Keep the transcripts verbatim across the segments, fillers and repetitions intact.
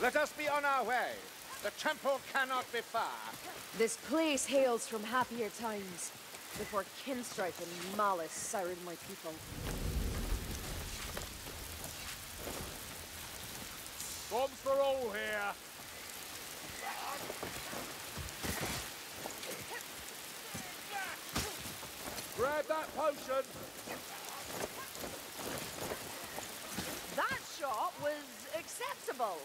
Let us be on our way. The temple cannot be far. This place hails from happier times, before kinstripe and malice sired my people. Bombs for all here. Grab that potion. That shot was acceptable.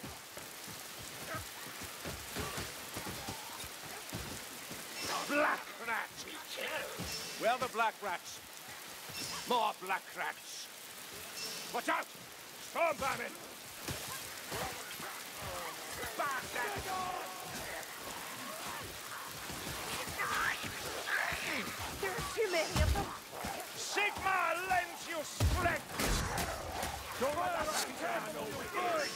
Black rats! Where are the black rats? More black rats! Watch out! Storm vermin! Bastard! There are too many of them. Sigma lends you strength! Don't let us careful!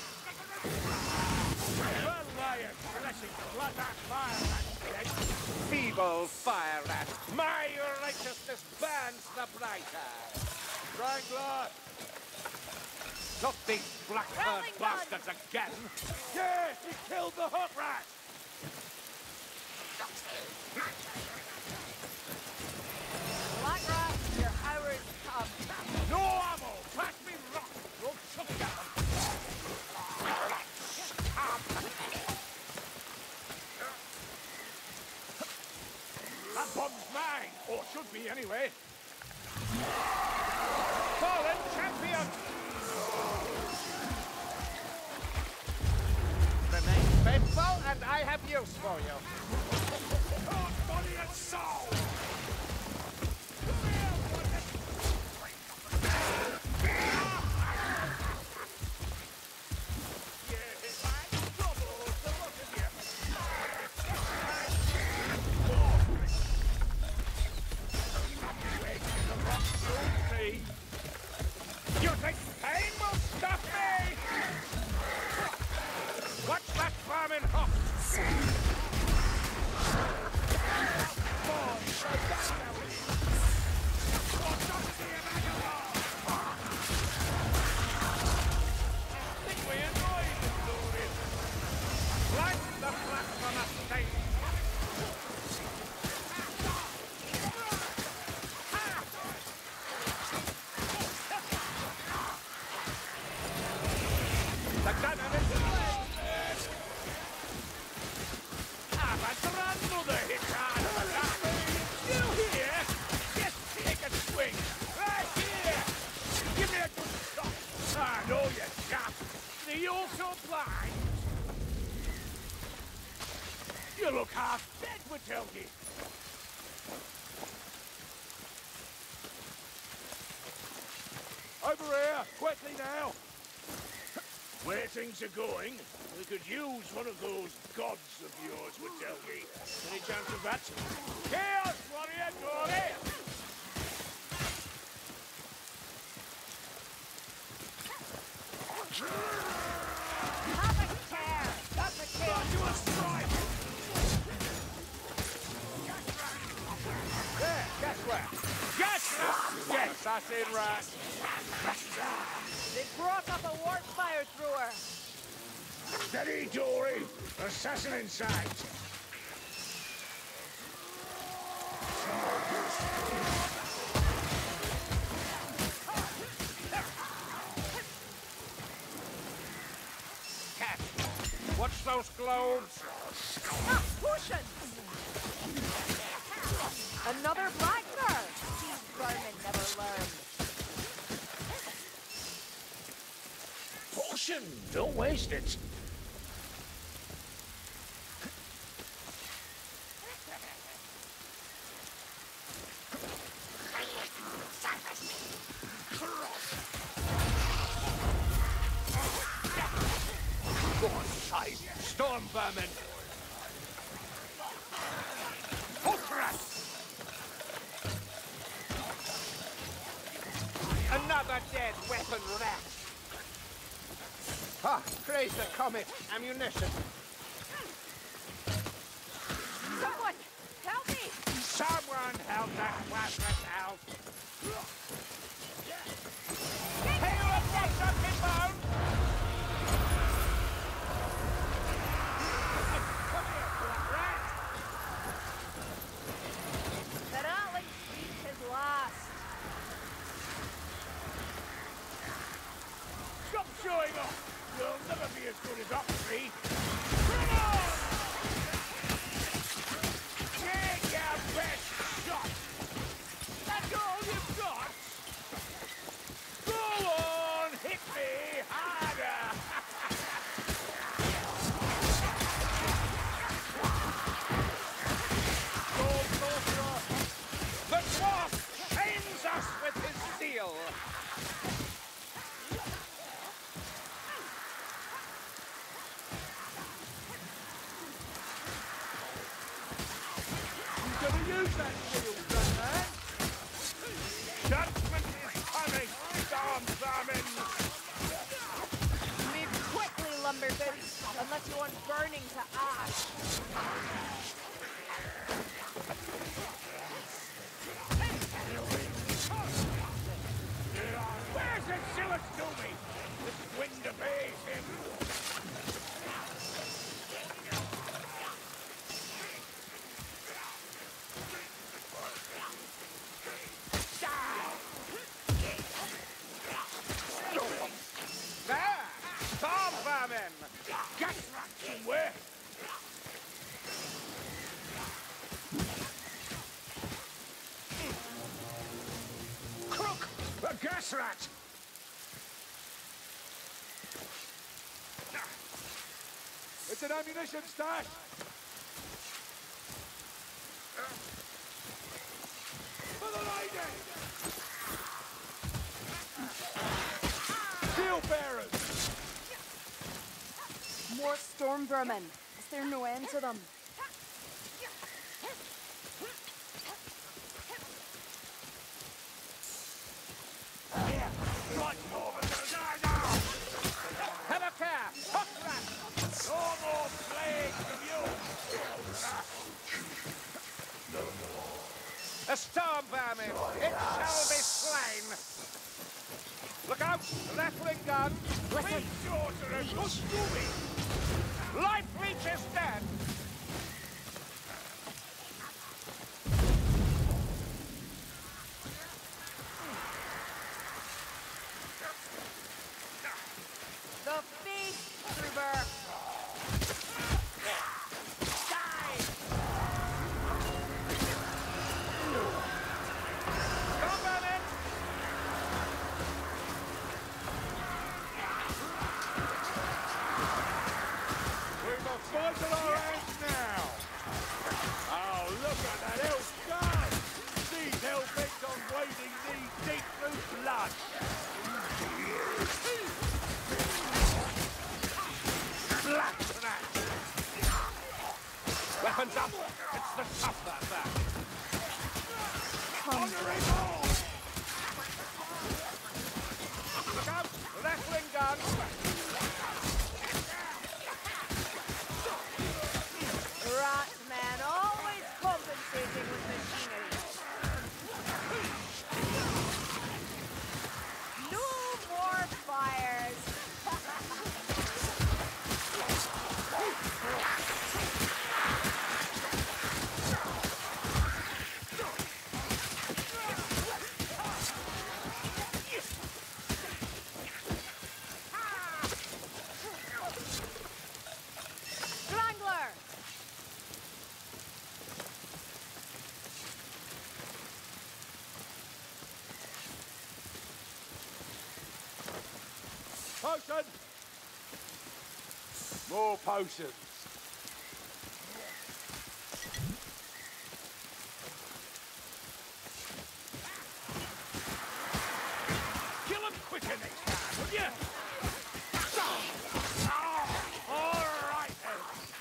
Well, lion, blessing the blood that fire rat, Feeble fire rat. My righteousness burns the brighter. Strangler! Not these black-haired Rolling bastards again. Yes, he killed the hot rat! Black rat, your hours come. No ammo! Pass me rock! We'll chuck it at them! That bomb's mine! Or should be, anyway. Fallen champion! Remain faithful, and I have use for you. Heart, body, and soul! You think pain will stop me? Watch that vermin hop! Think we annoyed the glory? Like the black from a state! The cannon is loaded! Avanzando the hitchhand! You here? Just take a swing! Right here! Give me a good shot! I know you chap! Are you also blind? You look half dead, Matilda! Over here! Quickly now! Where things are going, we could use one of those gods of yours, Witelgi. Any chance of that? Chaos Warrior Glory! Have a care. That's a kill. Got you a strike! There, guess where? Guess where? Yes, assassin rat! They brought up a warp fire thrower. Steady, Dory! Assassin in sight! Cat, watch those globes. Ah, potions! Another black girl. These vermin never learn. Potion! Don't waste it! Go on, side! Storm vermin! Another dead weapon rat. Ah, praise the comet. Ammunition. Someone, help me! Someone help that wildcat out! Hey, you up, what's up, Hitbone? Hang on! You'll never be as good as Oxley! Come on! Take your best shot! That's all you've got? Go on, hit me harder! The dwarf pains us with his zeal. You gonna use that shield, young man? Judgment is coming, storm vermin! Move quickly, Lumberfoots, unless you want burning to ash. Where's the Silas-Doomy? This wind obeys him. There! Storm vermin! Gas rat somewhere. Crook! A gas rat! It's an ammunition stash. For the lady! Shield bearers! More storm vermin. Is there no end to them? Here, right over the... Have a care! Hot rat! No more plagues of you! A storm vermin! It shall be slain! Look out! Rattling gun! Listen! Sorcerer, what's doing? Life leech is dead! The feast, Gruber! Die! Storm vermin! We've got fight in our hands now! Oh, look at that elf gun! These hell-bent on wading knee deep through blood! Black rat! Weapons up! It's the tough that back! Come, Look out! Rattling gun! Ratman, always compensating with machinery. No more fires. Strangler! Potion! More potions! Kill him quicker next time, will you? All right then!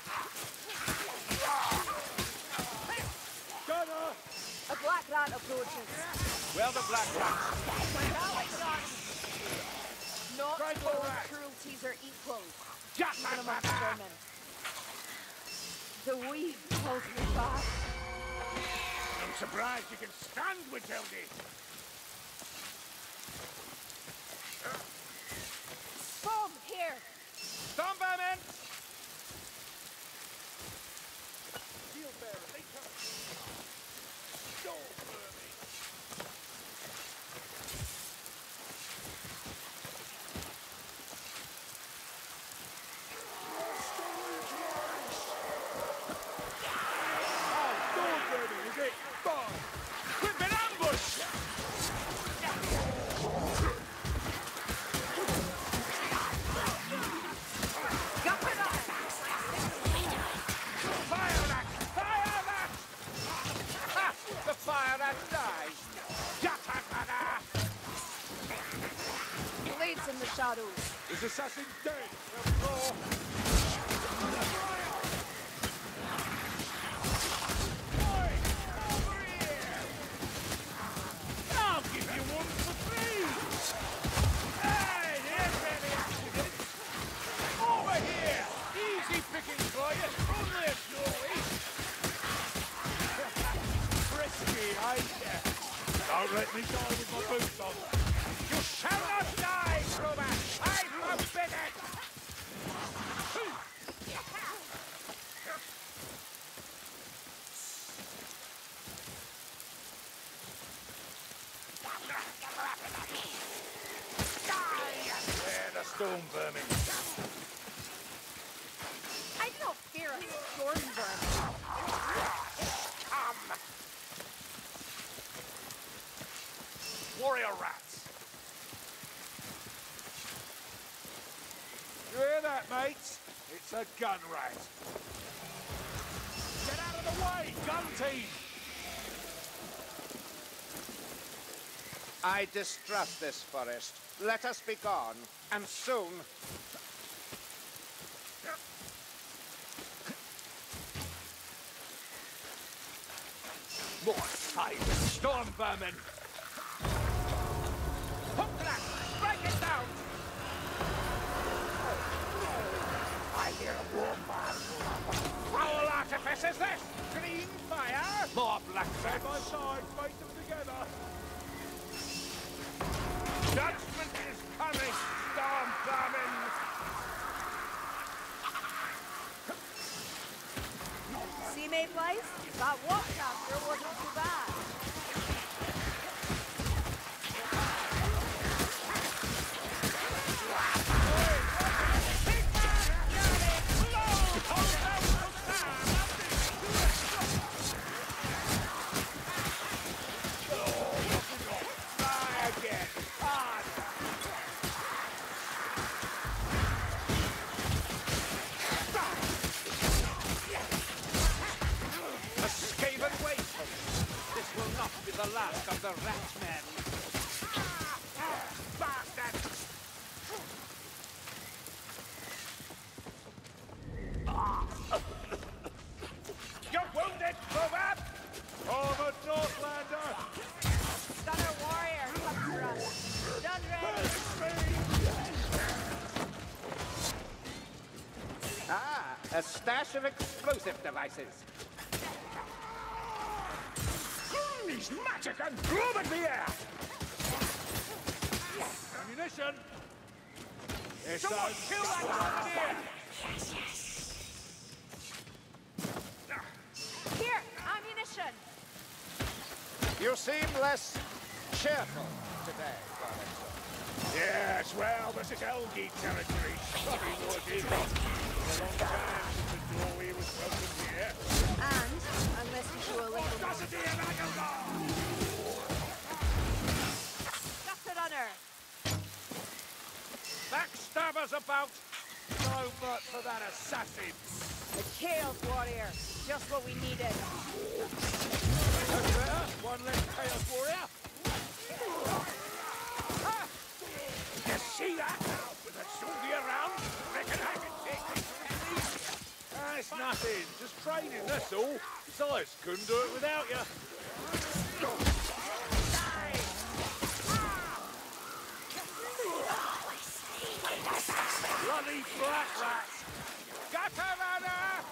Gunner! A black rat approaches. Well, the black rat. Not Strangler all rat. cruelties are equal, Just even like amongst that. vermin. The weave pulls me back. I'm surprised you can stand with Hildy. Boom! Here! Storm vermin! Shield bearer, they come. Storm vermin. This assassin dead. Floor. Oi! Over here! I'll give you one for free! Hey, here's any accident! Over here! Easy picking for you, only a jolly! Frisky, ain't ya? Don't let me die with my boots on. You shall not die, Truman! I forbid it! There, the storm vermin. I do not fear a storm vermin. Come! Warrior rats. You hear that, mates? It's a gun rat. Get out of the way, gun team! I distrust this forest. Let us be gone, and soon. More tight storm vermin! Hook that! Strike it down! I hear a war Foul artifice is this? Green fire? More black side by side, fight them together! Judgment is coming, storm vermin! See, Mayflies? That watch after wasn't too bad. The last of the rat men. Bastard! You're wounded, Robab! Armored Northlander! Stunner warrior comes for us. Done ready. Ah, a stash of explosive devices. He's magic and glove in the air! Ammunition! Yes, Someone kill that grenadier! Yes, yes. Here, ammunition. You seem less cheerful today, Robinson. Yes, well, this is Elgie territory. Something was in. It's a long time since the doorway was broken here. And, unless you show a little... Does it here, Vagabond? That's it, Hunter. Backstabbers about! No but for that assassin. The Chaos Warrior. Just what we needed. That's better. One less Chaos Warrior. Ah! You see that? With a soldier around, reckon I can take this easy. Ah, it's nothing. Just training, that's all. Besides, couldn't do it without you. Bloody black rats! Got her, Anna!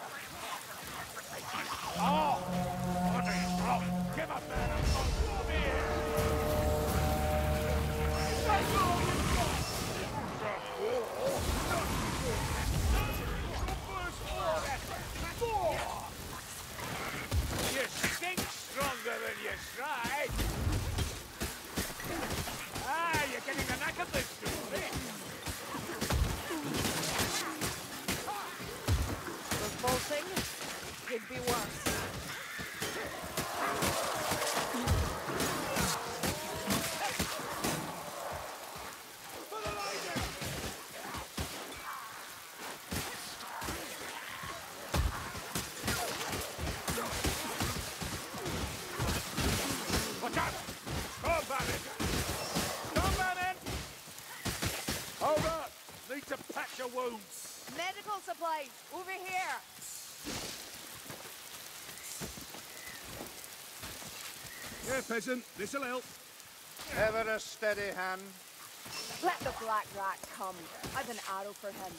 Oh! What are you from? Give up there and come here! You stink stronger than you tried! Ah, you're getting the knack of this, story. Revolting could be worse. wounds. Medical supplies, over here. Here, peasant. This'll help. Ever a steady hand. Let the black rat come. I've an arrow for him.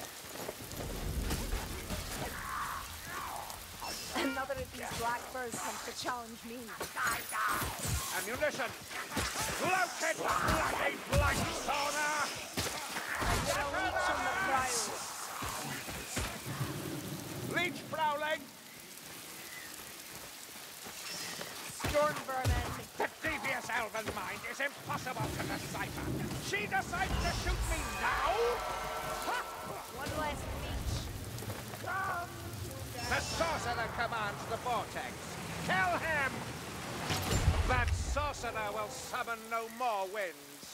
Another of these blackbirds comes to challenge me. Ammunition. Loaded bloody blank sauna. Get a leech on the prowl. Leech prowling. Storm vermin. The devious elven mind is impossible to decipher. She decides to shoot me now? Ha! One less leech. The sorcerer commands the vortex. Kill him! That sorcerer will summon no more winds.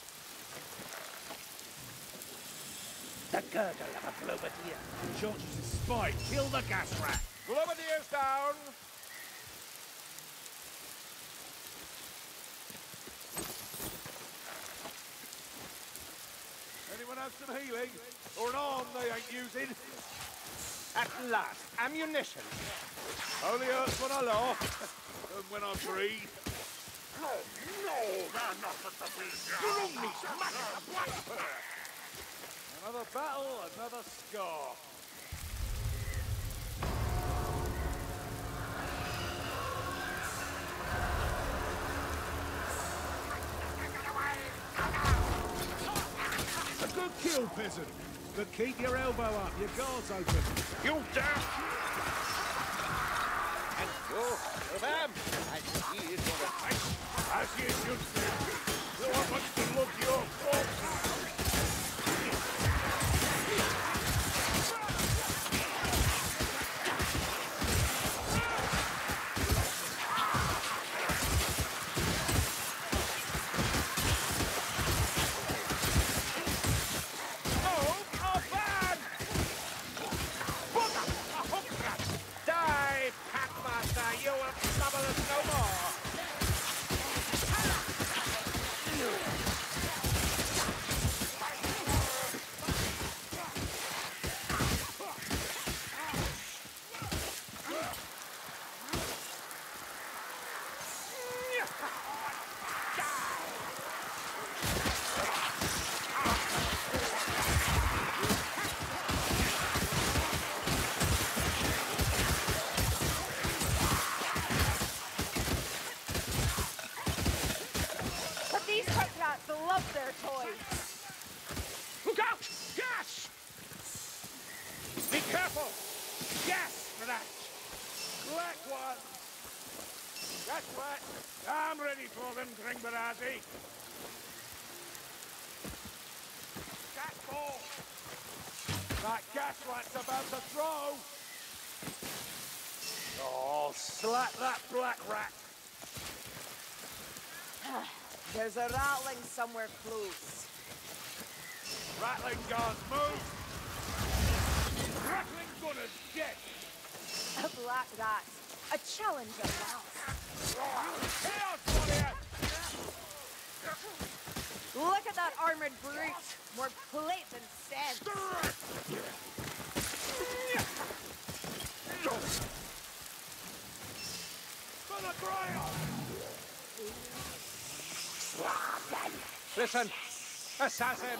The gurgle of a globadier. George's a spy. Kill the gas rat. Globadier's down. Anyone have some healing? Or an arm they ain't using? At last, ammunition. Only hurts when I laugh. And when I breathe. No, no, they're not at the Bring me some blackbird. Another battle, another scar. A good kill, peasant. But keep your elbow up, your guard's open. You dare! And go to them! And he is going to fight. As you should be. No one wants to look your corpse. These cut rats love their toys. Look out! Gas! Be careful! Gas, rat! Black one! That's what. I'm ready for them, Gringbarazi. Gas ball! That gas rat's about to throw! Oh, slap that black rat! There's a rattling somewhere close. Rattling guns, move! Rattling gunners, dead! A black rat. A challenge of mouse. Chaos warrior! Look at that armored brute. More plate than sense. For the ground! Listen! Assassin!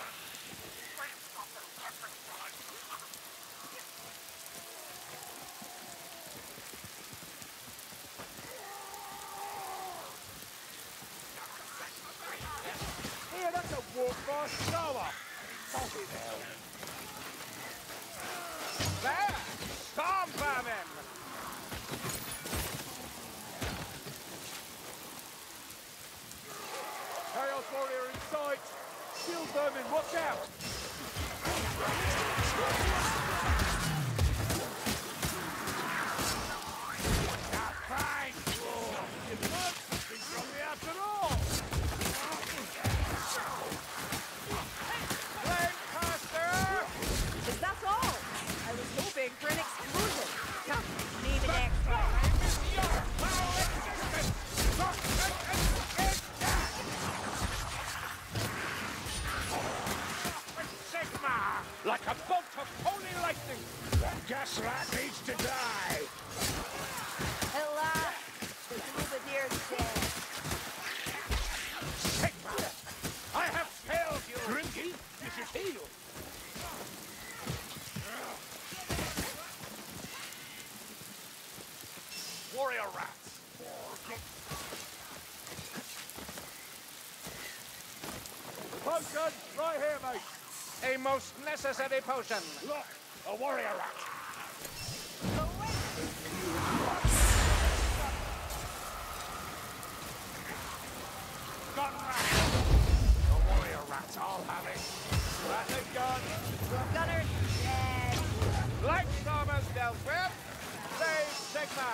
Here, that's a walk by Sower! There! Storm vermin! Chaos warrior in sight! Shield vermin, watch out! That's fine! You learned something from me after all! Flamecaster! Is that all? I was hoping for an explosion. Yeah, need an extra. Your foul existence! Your sentence is death! of holy lightning! That gas rat needs to die! At last, the Troubadier's dead. Sigma! I have failed you! Grimky, you should heal! Warrior rats! Potion, right here, mate! A most necessary potion! Look, a warrior rat! Gun rat! The warrior rats all have it! Rat and gun! Gunner's dead. Lightstormers dealt with! Save Sigma!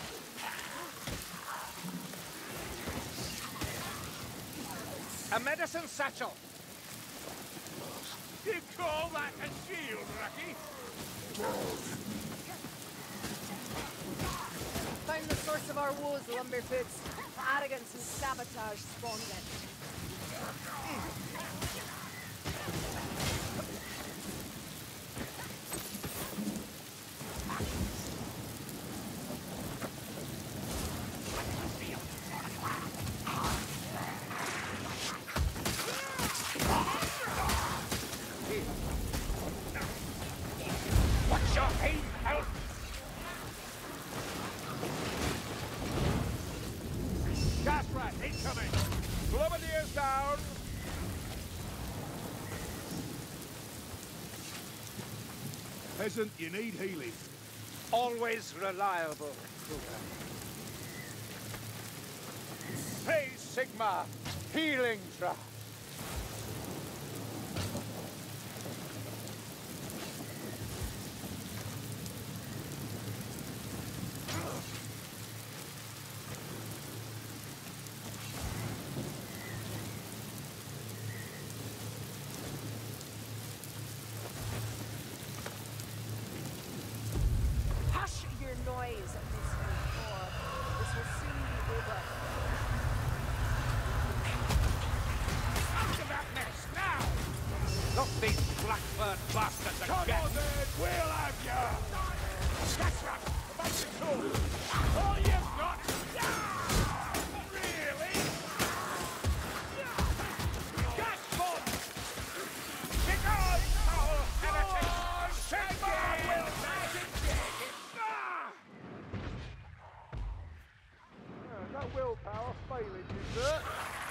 A medicine satchel! You call that a shield, Rocky? Found the source of our woes, Lumberfoots. Arrogance and sabotage spawned it. What's your aim, help? Gas rat incoming! Globadier's down! Peasant, you need healing. Always reliable, Kruger. Hey, Sigma! Healing drop! Hush your noise, Mister Thor. This will soon be over. Out of that mess, now! Look these blackbird bastards Come again! on then, we'll have ya! Gas rat, about to cool! All you've got! Really? Gas bomb! Kick on, foul heretic! Sigma will not engage it! Ah! That willpower failing you, sir.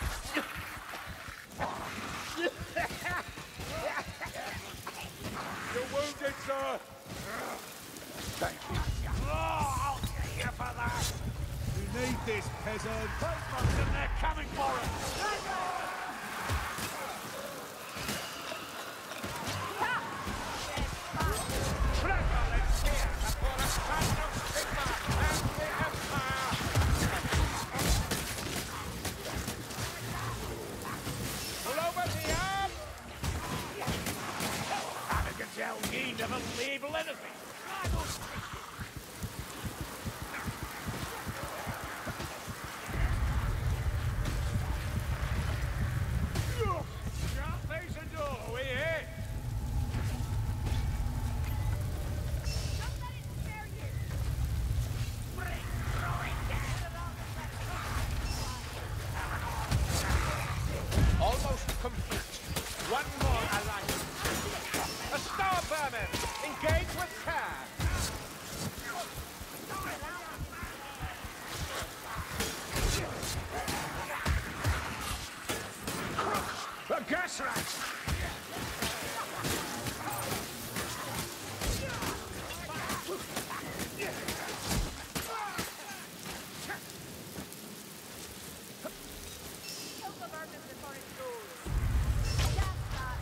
You're wounded, sir! Thank you. Oh, I'll pay you for that! You need this, peasant! Postmates, they're coming for us! Treasure is here before the sun of Sigma and the Empire! Globadier! I can tell ye never label anything! Sharp face and door, we hit! Almost complete. One more alliance. A star vermin! Engage with care! The gas rats! Kill the vermin before it goes. Gas rat.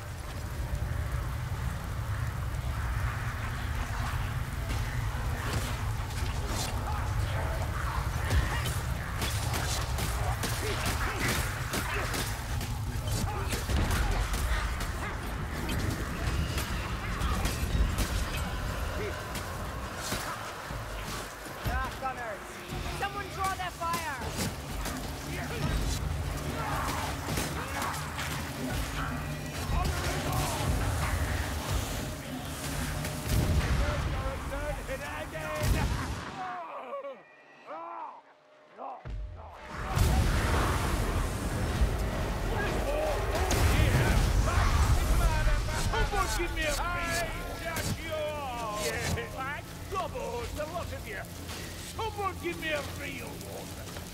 Hobos, the lot of you! Someone give me a real one!